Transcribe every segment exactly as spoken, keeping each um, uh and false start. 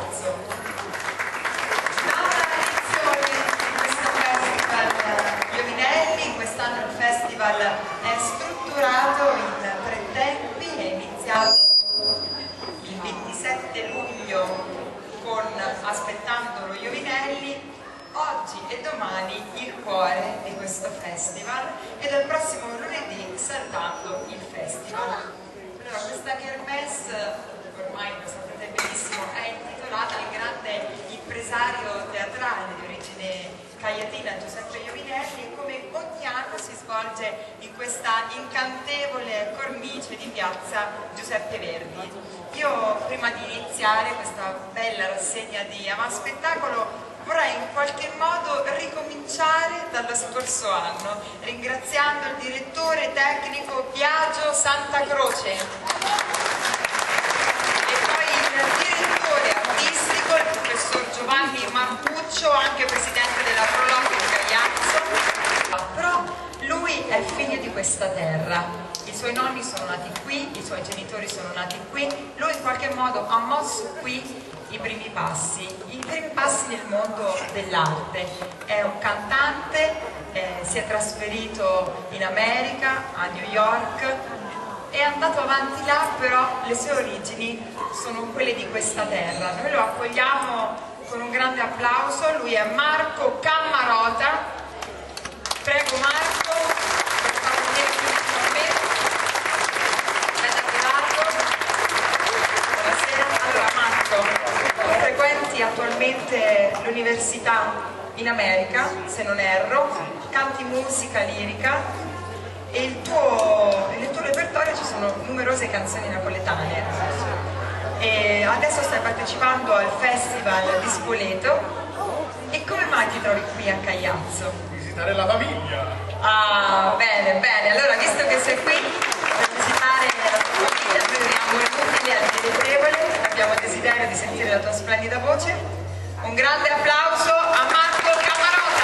Cagliazzo. Nota edizione di questo festival Giovinelli, quest'anno il festival è strutturato in tre tempi, è iniziato il ventisette luglio con Aspettando lo Giovinelli, oggi e domani il cuore di questo festival e dal prossimo lunedì Saltando il festival. Allora, questa kermesse, ormai lo sapete benissimo, è intitolata al grande impresario teatrale di origine cagliatina Giuseppe Giovinelli e come ogni anno si svolge in questa incantevole cornice di piazza Giuseppe Verdi. Io prima di iniziare questa bella rassegna di avanspettacolo vorrei in qualche modo ricominciare dallo scorso anno, ringraziando il direttore tecnico Biagio Santa Croce e poi il direttore artistico, il professor Giovanni Marcuccio, anche presidente della Proloco di Cagliazzo. Però lui è figlio di questa terra, i suoi nonni sono nati qui, i suoi genitori sono nati qui, lui in qualche modo ha mosso qui i primi passi, i primi passi nel mondo dell'arte. È un cantante, eh, si è trasferito in America, a New York, è andato avanti là, però le sue origini sono quelle di questa terra. Noi lo accogliamo con un grande applauso, lui è Marco Cammarota. Prego Marco, per far venire qui vicino a me. Ben arrivato. Buonasera. Allora Marco, frequenti attualmente l'università in America, se non erro, canti musica lirica e il tuo, nel tuo repertorio ci sono numerose canzoni napoletane. E adesso stai partecipando al Festival di Spoleto e come mai ti trovi qui a Cagliazzo? Visitare la famiglia. Ah, bene, bene. Allora, visto che sei qui per visitare la tua famiglia, noi rimaniamo inutili al dilettevole, abbiamo desiderio di sentire la tua splendida voce. Un grande applauso a Marco Cammarota.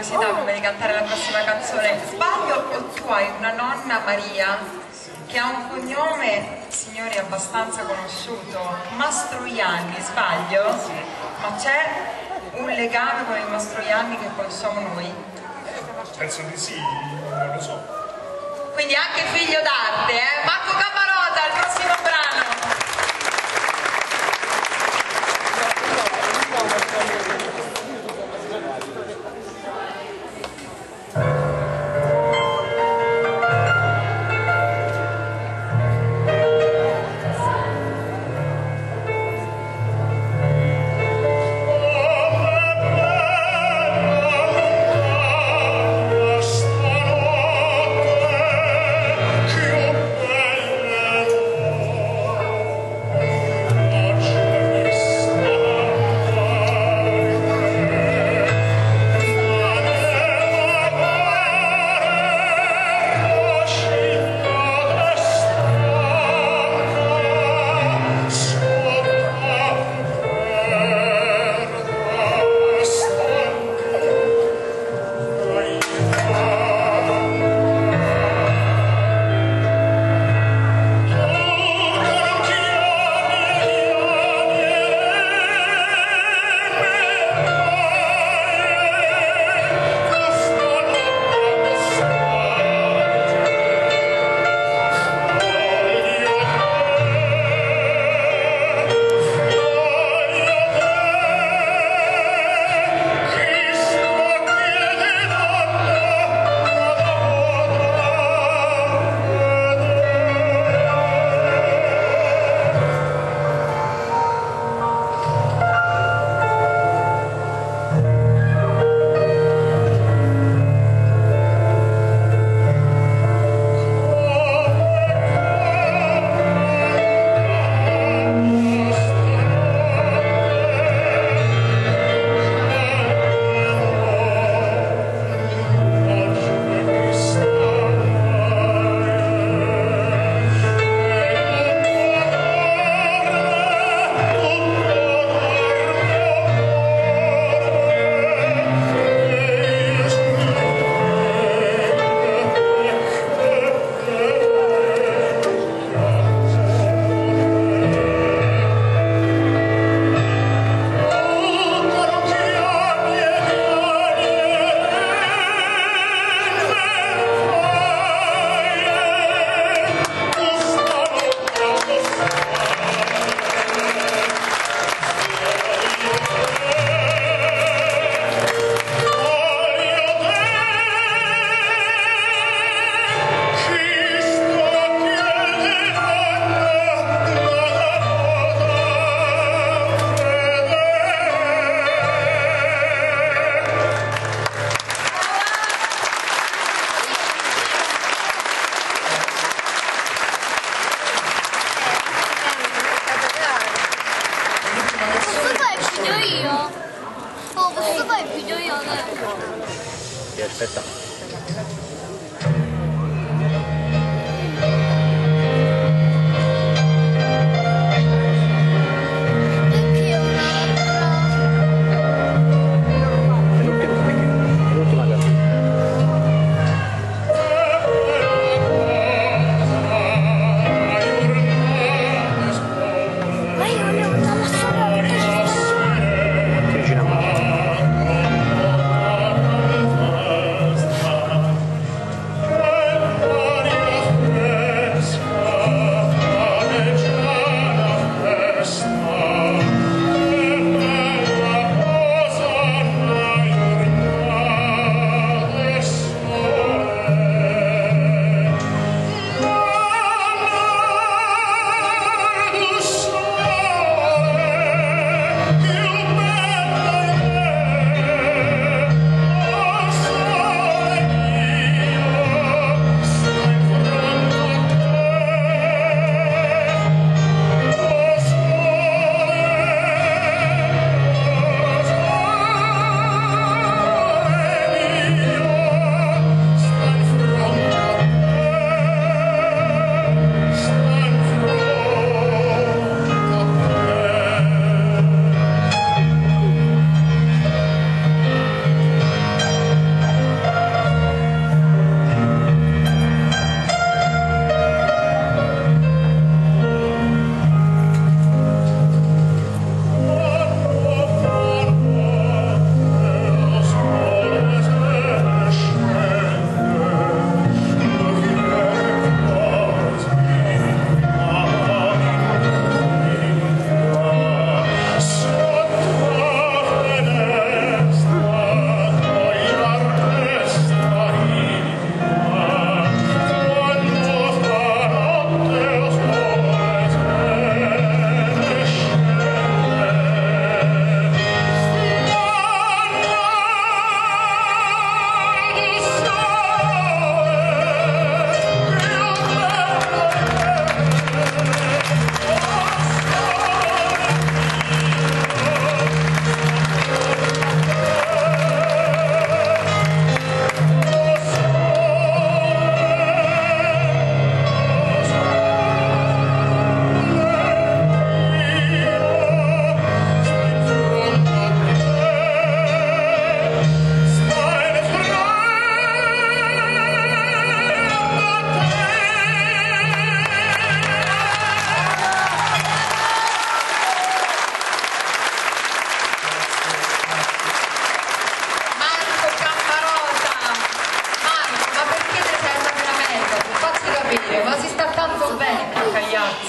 curiosità prima di cantare la prossima canzone. Sbaglio o tu hai una nonna Maria che ha un cognome, signori, abbastanza conosciuto, Mastroianni, sbaglio? Ma c'è un legame con il Mastroianni che conosciamo noi? Penso di sì, non lo so. Quindi anche figlio d'arte, eh? Marco Camarota, il prossimo brano. Aspetta.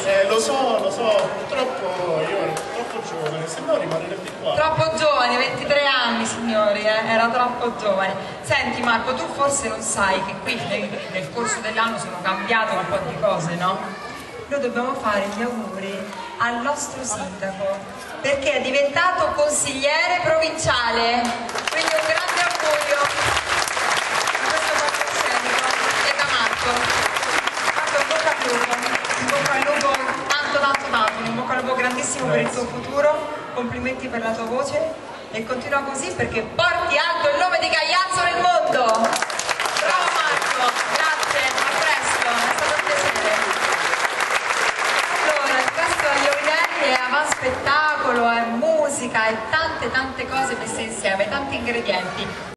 Eh, lo so, lo so, purtroppo io ero troppo giovane, se no rimaneresti qua. Troppo giovane, ventitré anni signori, eh? Era troppo giovane. Senti Marco, tu forse non sai che qui nel, nel corso dell'anno sono cambiate un po' di cose, no? Noi dobbiamo fare gli auguri al nostro sindaco, perché è diventato consigliere provinciale, quindi un grande augurio a questo palcoscenico e a Marco. Marco, in bocca al lupo, in bocca al lupo, tanto tanto tanto, in bocca al lupo grandissimo per il tuo futuro, complimenti per la tua voce e continua così perché porti alto il nome di Gagliazzo nel mondo. Bravo Marco, grazie, a presto, è stato un piacere. Allora, il Festival agli Orinelli è avanti spettacolo, è musica, è tante tante cose messe insieme, tanti ingredienti.